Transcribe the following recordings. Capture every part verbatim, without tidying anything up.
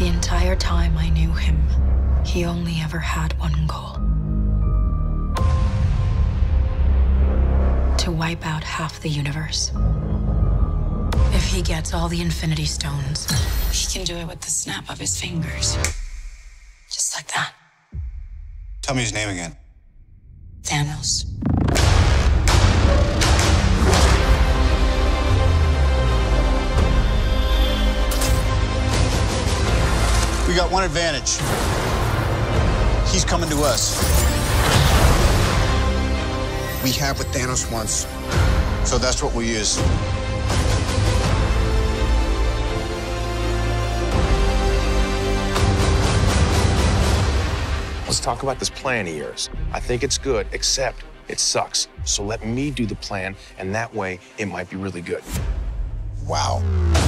The entire time I knew him, he only ever had one goal. To wipe out half the universe. If he gets all the Infinity Stones, he can do it with the snap of his fingers. Just like that. Tell me his name again. Thanos. We got one advantage. He's coming to us. We have what Thanos wants. So that's what we'll use. Let's talk about this plan of yours. I think it's good, except it sucks. So let me do the plan, and that way it might be really good. Wow.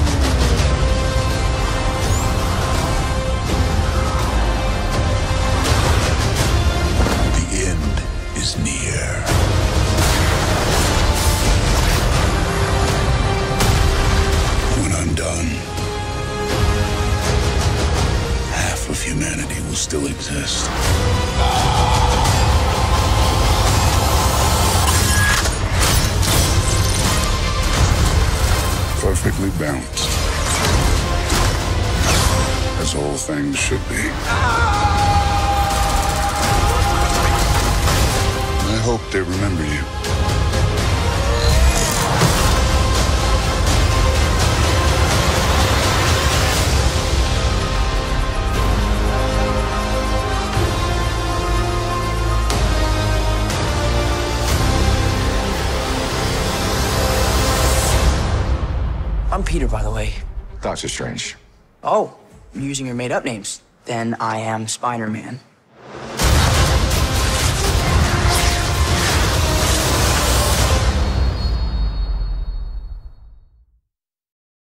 The end is near. When I'm done, half of humanity will still exist. Perfectly balanced. As all things should be. I hope they remember you. I'm Peter, by the way. Doctor Strange. Oh, you're using your made-up names. Then I am Spider-Man.